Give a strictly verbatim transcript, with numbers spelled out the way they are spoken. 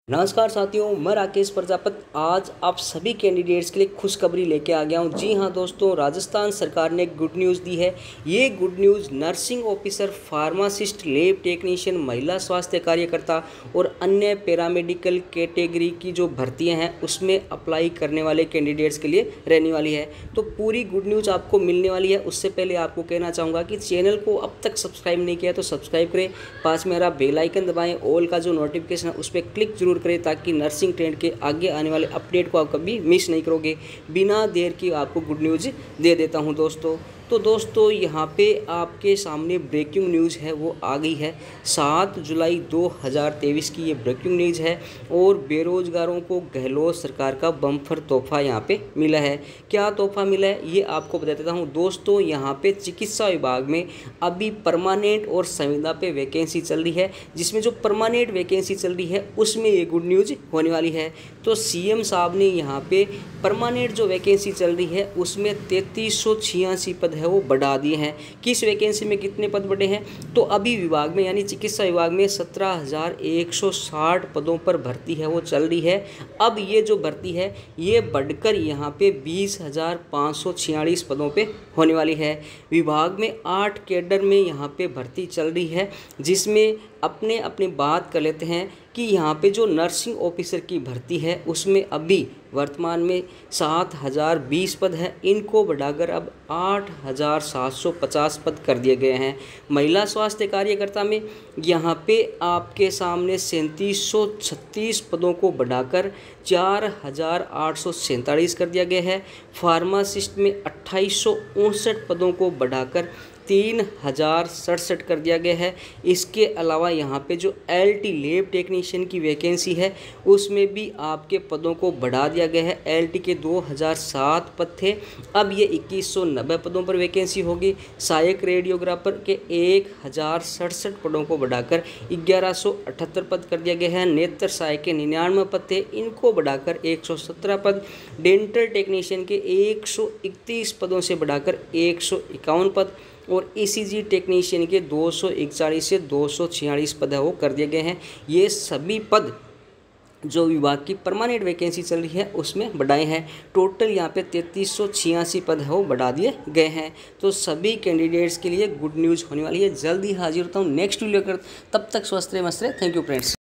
नमस्कार साथियों, मैं राकेश प्रजापत आज आप सभी कैंडिडेट्स के लिए खुशखबरी लेके आ गया हूं। जी हां दोस्तों, राजस्थान सरकार ने गुड न्यूज़ दी है। ये good news nursing officer, pharmacist, lab technician, महिला स्वास्थ्य कार्यकर्ता और अन्य पैरामेडिकल कैटेगरी की जो भर्तियां हैं उसमें अप्लाई करने वाले कैंडिडेट्स के लिए रहने वाली है। तो पूरी गुड न्यूज़ आपको मिलने वाली है। उससे पहले आपको कहना चाहूँगा कि चैनल को अब तक सब्सक्राइब नहीं किया तो सब्सक्राइब करें, पास में मेरा बेल आइकन दबाएँ, ऑल का जो नोटिफिकेशन है उस पर क्लिक जरूर करें ताकि नर्सिंग ट्रेंड के आगे आने वाले अपडेट को आप कभी मिस नहीं करोगे। बिना देर की आपको गुड न्यूज़ दे देता हूं दोस्तों। तो दोस्तों यहाँ पे आपके सामने ब्रेकिंग न्यूज़ है वो आ गई है। सात जुलाई दो हज़ार तेईस की ये ब्रेकिंग न्यूज़ है और बेरोजगारों को गहलोत सरकार का बम्पर तोहफा यहाँ पे मिला है। क्या तोहफा मिला है ये आपको बता देता हूँ दोस्तों। यहाँ पे चिकित्सा विभाग में अभी परमानेंट और संविदा पे वैकेंसी चल रही है, जिसमें जो परमानेंट वैकेंसी चल रही है उसमें ये गुड न्यूज़ होने वाली है। तो सीएम साहब ने यहाँ पे परमानेंट जो वैकेंसी चल रही है उसमें तैंतीस सौ छियासी पद है वो बढ़ा दिए हैं। किस वैकेंसी में कितने पद बढ़े हैं? तो अभी विभाग में यानी चिकित्सा विभाग में सत्रह हज़ार एक सौ साठ पदों पर भर्ती है वो चल रही है। अब ये जो भर्ती है ये बढ़कर यहाँ पे बीस हज़ार पाँच सौ छियालीस पदों पे होने वाली है। विभाग में आठ कैडर में यहाँ पे भर्ती चल रही है, जिसमें अपने अपनी बात कर लेते हैं कि यहाँ पे जो नर्सिंग ऑफिसर की भर्ती है उसमें अभी वर्तमान में सात हज़ार बीस पद है, इनको बढ़ाकर अब आठ हज़ार सात सौ पचास पद कर दिए गए हैं। महिला स्वास्थ्य कार्यकर्ता में यहाँ पे आपके सामने सैंतीस सौ छत्तीस पदों को बढ़ाकर चार हज़ार आठ सौ सैंतालीस कर दिया गया है। फार्मासिस्ट में अट्ठाईस सौ उनसठ पदों को बढ़ाकर तीन हज़ार सड़सठ कर दिया गया है। इसके अलावा यहाँ पे जो एल टी लैब टेक्नीशियन की वैकेंसी है उसमें भी आपके पदों को बढ़ा दिया गया है। एल टी के दो हज़ार सात पद थे, अब ये इक्कीस सौ नब्बे पदों पर वैकेंसी होगी। सहायक रेडियोग्राफर के एक हज़ार सड़सठ पदों को बढ़ाकर ग्यारह सौ अठहत्तर पद कर दिया गया है। नेत्र सहायक के निन्यानवे पद थे, इनको बढ़ाकर एक सौ सत्रह पद। डेंटल टेक्नीशियन के एक सौ इकतीस पदों से बढ़ाकर एक सौ इक्यावन पद और ईसीजी टेक्नीशियन के दो सौ इकतालीस से दो सौ छियालीस पद है वो कर दिए गए हैं। ये सभी पद जो विभाग की परमानेंट वैकेंसी चल रही है उसमें बढ़ाए हैं। टोटल यहाँ पे तैंतीस सौ छियासी पद है वो बढ़ा दिए गए हैं। तो सभी कैंडिडेट्स के लिए गुड न्यूज़ होने वाली है। जल्दी हाजिर होता हूँ नेक्स्ट वीडियो कर, तब तक स्वस्थ रहे मस्त रहे। Thank you friends.